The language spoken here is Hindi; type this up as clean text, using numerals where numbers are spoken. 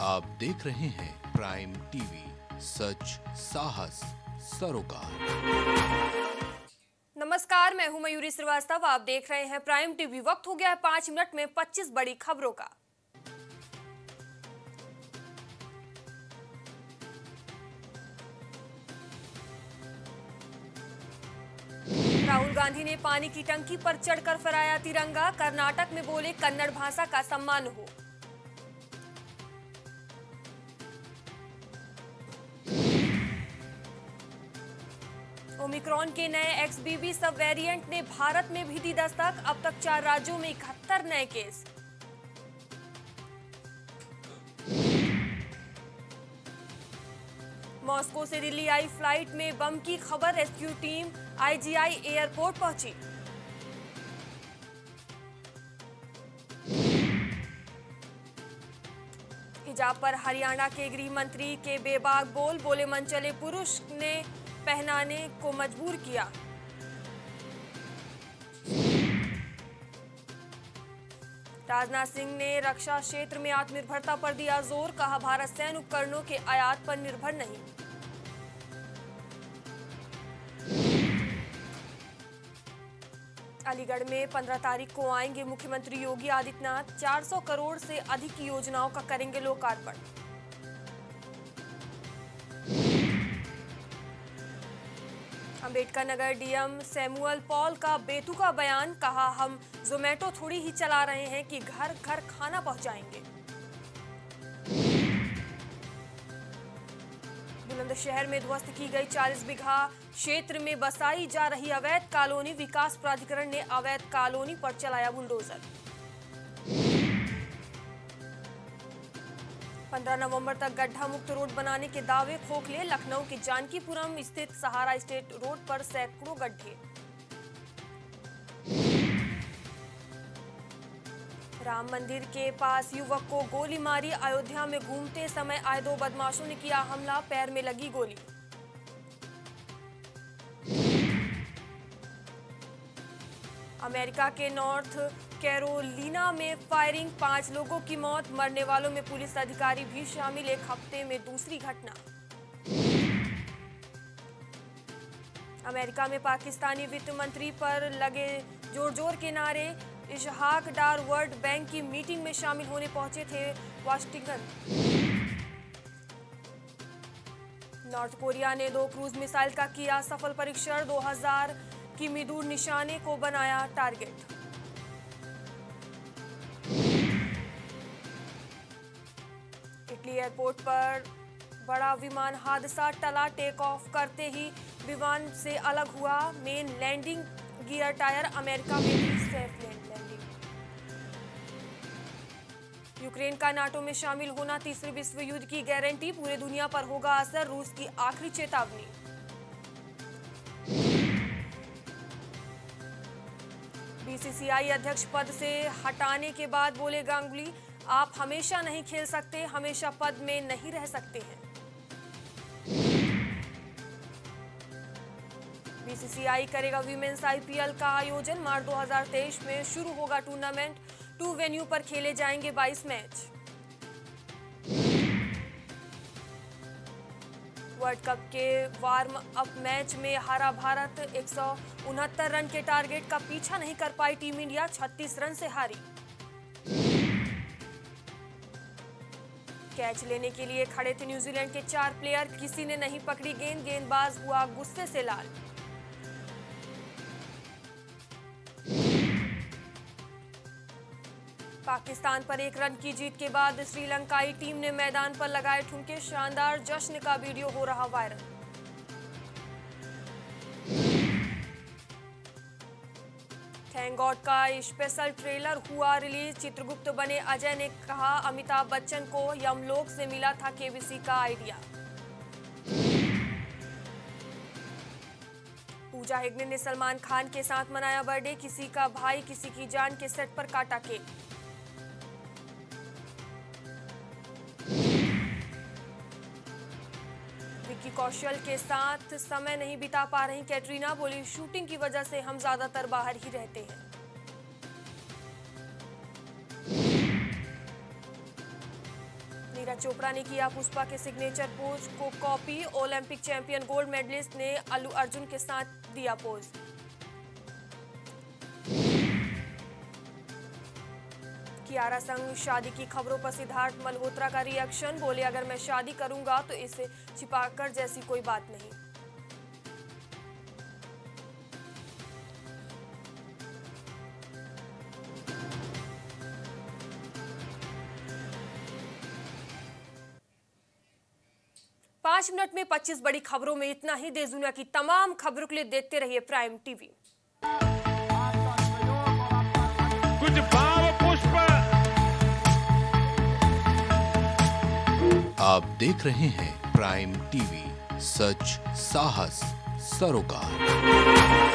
आप देख रहे हैं प्राइम टीवी, सच साहस सरोकार। नमस्कार, मैं हूं मयूरी श्रीवास्तव। आप देख रहे हैं प्राइम टीवी। वक्त हो गया है 5 मिनट में 25 बड़ी खबरों का। राहुल गांधी ने पानी की टंकी पर चढ़कर फहराया तिरंगा। कर्नाटक में बोले कन्नड़ भाषा का सम्मान हो। ओमिक्रॉन के नए XBB सब वेरिएंट ने भारत में भी दी दस्तक। अब तक 4 राज्यों में 71 नए केस। मॉस्को से दिल्ली आई फ्लाइट में बम की खबर। रेस्क्यू टीम IGI एयरपोर्ट पहुंची। हिजाब पर हरियाणा के गृह मंत्री के बेबाक बोल। बोले मनचले पुरुष ने पहनाने को मजबूर किया। राजनाथ सिंह ने रक्षा क्षेत्र में आत्मनिर्भरता पर दिया जोर। कहा भारत सैन्य उपकरणों के आयात पर निर्भर नहीं। अलीगढ़ में 15 तारीख को आएंगे मुख्यमंत्री योगी आदित्यनाथ। 400 करोड़ से अधिक की योजनाओं का करेंगे लोकार्पण। Ambedkar Nagar DM Samuel Paul का बेतुका बयान। कहा हम जोमेटो थोड़ी ही चला रहे हैं कि घर घर खाना पहुंचाएंगे। बुलंदशहर में ध्वस्त की गई 40 बीघा क्षेत्र में बसाई जा रही अवैध कॉलोनी। विकास प्राधिकरण ने अवैध कॉलोनी पर चलाया बुलडोजर। 15 नवंबर तक गड्ढा मुक्त रोड बनाने के दावे खोखले। लखनऊ के जानकीपुरम स्थित सहारा स्टेट रोड पर सैकड़ों गड्ढे। राम मंदिर के पास युवक को गोली मारी। अयोध्या में घूमते समय आए 2 बदमाशों ने किया हमला। पैर में लगी गोली। अमेरिका के नॉर्थ कैरोलिना में फायरिंग। 5 लोगों की मौत। मरने वालों में पुलिस अधिकारी भी शामिल। एक हफ्ते में दूसरी घटना। अमेरिका में पाकिस्तानी वित्त मंत्री पर लगे जोर जोर के नारे। इशहाक डार वर्ल्ड बैंक की मीटिंग में शामिल होने पहुंचे थे वाशिंगटन। नॉर्थ कोरिया ने 2 क्रूज मिसाइल का किया सफल परीक्षण। 2000 किमी दूर निशाने को बनाया टारगेट। इटली एयरपोर्ट पर बड़ा विमान हादसा टला। टेक ऑफ करते ही विमान से अलग हुआ main landing gear tyre. America में भी सेफ लैंडिंग। यूक्रेन का नाटो में शामिल होना तीसरे विश्व युद्ध की गारंटी। पूरे दुनिया पर होगा असर। रूस की आखिरी चेतावनी। BCCI अध्यक्ष पद से हटाने के बाद बोले गांगुली, आप हमेशा नहीं खेल सकते, हमेशा पद में नहीं रह सकते हैं। BCCI करेगा वीमेंस IPL का आयोजन। मार्च 2023 में शुरू होगा टूर्नामेंट। 2 वेन्यू पर खेले जाएंगे 22 मैच। वर्ल्ड कप के वार्म अप मैच में हारा भारत। 169 रन के टारगेट का पीछा नहीं कर पाई टीम इंडिया। 36 रन से हारी। कैच लेने के लिए खड़े थे न्यूजीलैंड के 4 प्लेयर। किसी ने नहीं पकड़ी गेंद। गेंदबाज हुआ गुस्से से लाल। पाकिस्तान पर 1 रन की जीत के बाद श्रीलंकाई टीम ने मैदान पर लगाए ठुमके। शानदार जश्न का वीडियो हो रहा वायरल। थैंक गॉड का स्पेशल ट्रेलर हुआ रिलीज। चित्रगुप्त बने अजय ने कहा अमिताभ बच्चन को यमलोक से मिला था KBC का आइडिया। पूजा हेगड़े ने सलमान खान के साथ मनाया बर्थडे। किसी का भाई किसी की जान के सेट पर काटा केक। विक्की कौशल के साथ समय नहीं बिता पा रही कैटरीना। बोली शूटिंग की वजह से हम ज्यादातर बाहर ही रहते हैं। नीरज चोपड़ा ने किया पुष्पा के सिग्नेचर पोज को copy. Olympic champion gold medalist ने अल्लू अर्जुन के साथ दिया पोज। कियारा संग शादी की खबरों पर सिद्धार्थ मल्होत्रा का रिएक्शन, बोले अगर मैं शादी करूंगा तो इसे छिपाकर जैसी कोई बात नहीं। पांच मिनट में 25 बड़ी खबरों में इतना ही। देश दुनिया की तमाम खबरों के लिए देखते रहिए प्राइम टीवी। कुछ भाव पुष्प। आप देख रहे हैं प्राइम टीवी, सच साहस सरोकार।